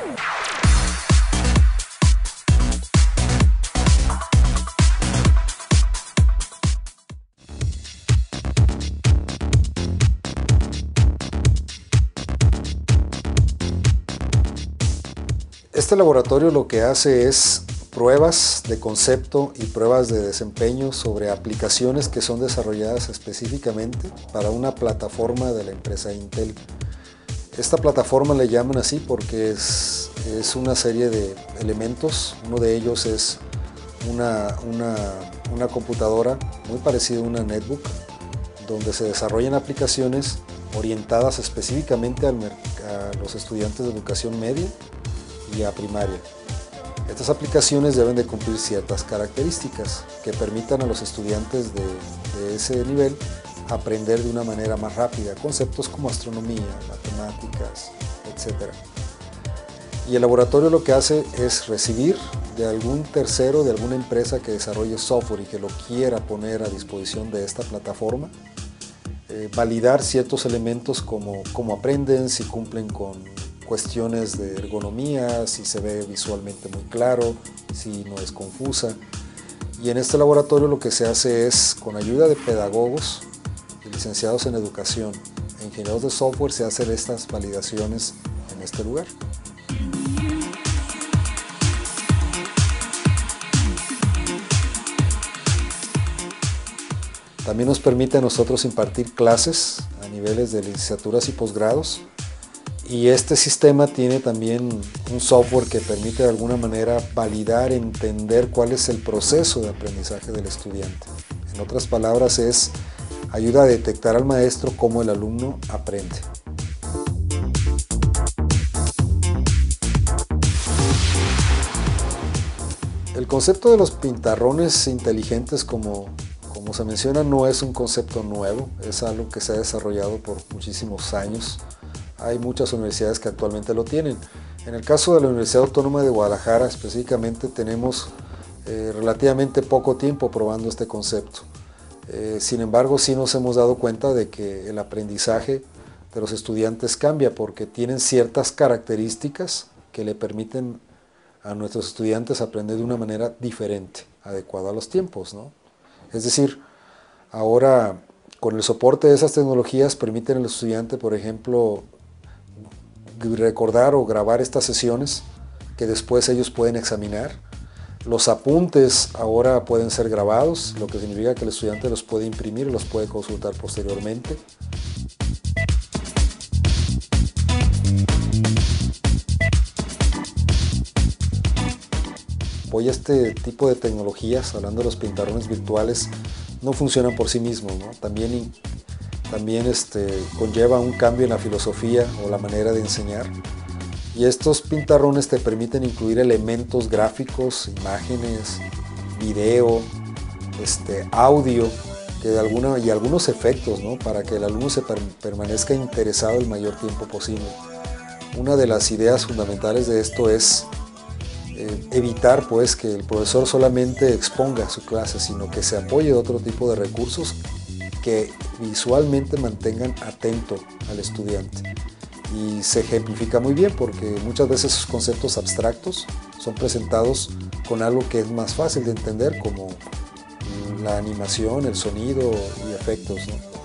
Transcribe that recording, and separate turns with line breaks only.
Este laboratorio lo que hace es pruebas de concepto y pruebas de desempeño sobre aplicaciones que son desarrolladas específicamente para una plataforma de la empresa Intel. Esta plataforma le llaman así porque es una serie de elementos. Uno de ellos es una computadora muy parecida a una netbook, donde se desarrollan aplicaciones orientadas específicamente a los estudiantes de educación media y a primaria. Estas aplicaciones deben de cumplir ciertas características que permitan a los estudiantes de ese nivel aprender de una manera más rápida conceptos como astronomía, matemáticas, etc. Y el laboratorio lo que hace es recibir de algún tercero, de alguna empresa que desarrolle software y que lo quiera poner a disposición de esta plataforma, validar ciertos elementos como cómo aprenden, si cumplen con cuestiones de ergonomía, si se ve visualmente muy claro, si no es confusa. Y en este laboratorio lo que se hace es, con ayuda de pedagogos y licenciados en educación e ingenieros de software, se hacen estas validaciones en este lugar. También nos permite a nosotros impartir clases a niveles de licenciaturas y posgrados. Y este sistema tiene también un software que permite de alguna manera validar, entender cuál es el proceso de aprendizaje del estudiante. En otras palabras, ayuda a detectar al maestro cómo el alumno aprende. El concepto de los pintarrones inteligentes, como se menciona, no es un concepto nuevo, es algo que se ha desarrollado por muchísimos años. Hay muchas universidades que actualmente lo tienen. En el caso de la Universidad Autónoma de Guadalajara específicamente tenemos relativamente poco tiempo probando este concepto. Sin embargo, sí nos hemos dado cuenta de que el aprendizaje de los estudiantes cambia porque tienen ciertas características que le permiten a nuestros estudiantes aprender de una manera diferente, adecuada a los tiempos, ¿no? Es decir, ahora con el soporte de esas tecnologías permiten al estudiante, por ejemplo, recordar o grabar estas sesiones que después ellos pueden examinar. Los apuntes ahora pueden ser grabados, lo que significa que el estudiante los puede imprimir y los puede consultar posteriormente. Hoy este tipo de tecnologías, hablando de los pintarrones virtuales, no funcionan por sí mismos, ¿no? También conlleva un cambio en la filosofía o la manera de enseñar. Y estos pintarrones te permiten incluir elementos gráficos, imágenes, video, audio, y algunos efectos, ¿no? Para que el alumno permanezca interesado el mayor tiempo posible. Una de las ideas fundamentales de esto es evitar pues que el profesor solamente exponga su clase, sino que se apoye de otro tipo de recursos que visualmente mantengan atento al estudiante. Y se ejemplifica muy bien porque muchas veces esos conceptos abstractos son presentados con algo que es más fácil de entender, como la animación, el sonido y efectos, ¿no?